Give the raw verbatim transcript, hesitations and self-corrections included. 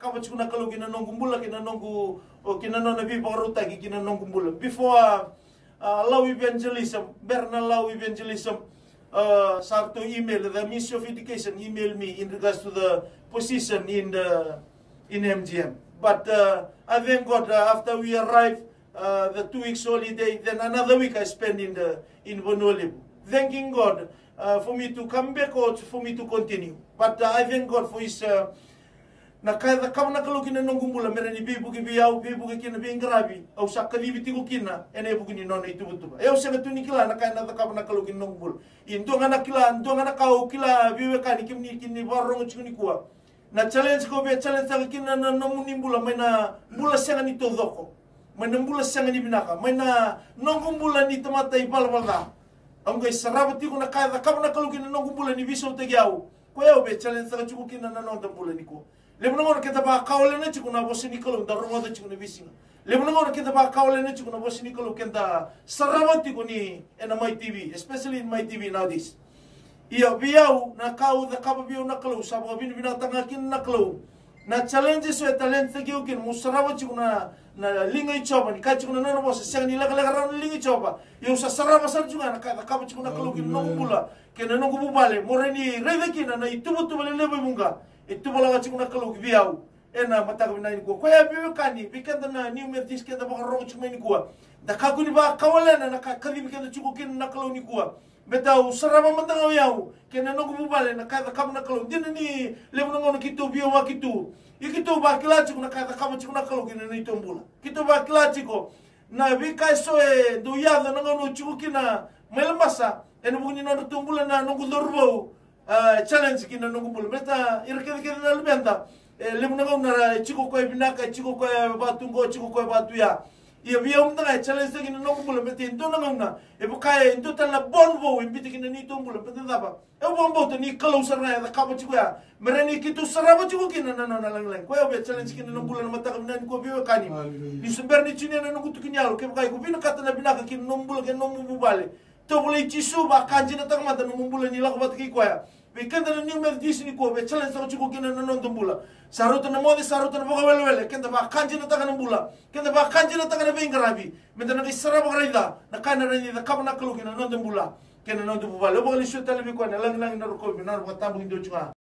kapa chikuna kalau kina nong kumbula kina nongku o kina nona bi paruta ki kina nong kumbula before uh, law evangelism berna law evangelism uh, sarto email the Ministry of Education email me in regards to the position in the in M G M, but uh, I thank God uh, after we arrived uh, the two weeks holiday, then another week I spent in the in Bonolibu, thanking God uh, for me to come back or for me to continue. But uh, I thank God for His uh, na kaya kama na kalau kina nong kumbula mera ni bibu ki biau bibu ki kina binggrabi au sakali bitiku kina ene buku ni nona itu betul. Eu sanga tu ni kila na kaya na kama na kalau kina nong kumbul. Indo ngana kila indo ngana kau kila biwe kani kimni kini warong chikuni kuwa. Na challenge ko be challenge ta kina na nomuni mbula maina mbula sanga ni todoko. Maina mbula sanga ni binaka. Maina nong kumbula ni tamata ibal balda. Ang guys sarabati ko na kaya kama na kalau kina nong kumbula ni biso tegiau. Ko eu be challenge ta chuku kina na nong kumbula ni ko. Lembra ngora kita ba kaule na chiku na bosi nikolo da rongo da chiku na bisinga. Lembra ngora kita ba kaule na chiku na bosi nikolo kenta sarawati ko ni ena my T V, especially in my T V nowadays. Iya biau na kau da kaba biau na kalau sabo bin binatang akin na kalau. Na challenges so talent sa kiu kin musarawa chiku na na lingai choba ni ka chiku na no bosi sang ni la la ran lingai choba. Yo sa sarawa sar juga na ka kaba chiku na kalau kin no bula ken no bubale moreni reveki na na itubu tubale lebe munga. Itu bola wajib nak kalau biau, ena mata kau naik gua. Kau ya biau kani, bikin tanah new methodist kita bakal orang cuma ni gua. Dah kau ni bah kawalan, nak kali bikin tu cukukin nak kalau ni gua. Betau serama mentang biau, kena nunggu bubale, nak kata kamu nak kalau. Dia ni lepas nunggu kita biau wak itu. Ikitu bah kilaci nak kata kamu cuma nak kalau kena ni tombula. Kita bah kilaci ko. Na bikai soe doya dah nunggu cukukin na melembasa. Ena bukan ni nunggu tombula na nunggu dorbau. Uh, challenge kina nungu bulu meta irkede kede na lubenta lemu na ngona chiko ko binaka chiko ko batungo chiko ko batuya ia bia umda challenge kina nungu bulu meta into na ngona e bukai into tan la bonbo imbiti kina ni tombulu meta daba e bonbo to ni kalau sarna da kaba chiko ya mereni kitu saraba chiko kina na na lang lang ko ya challenge kina nungu bulu mata kina ko biwa kani ni sumber ni chini na nungu tukinyalo ke bukai ko binaka tan binaka kina nungu bulu ke nungu bubale to bulu chisu ba kanji na tang mata nungu bulu ni la ko batki ko ya Kenda na new methodist ni ko be challenge sa chuko kina na non tumbula saruta na modi saruta na boga wele wele kenda ba kanji na taka na bula kenda ba kanji na taka na bingarabi menda na isara ba raida na kana na ni da kama na kalu kina non tumbula kena non tumbula lo boga li shuta le bi ko na lang lang na ko bi na ko tabu indo chunga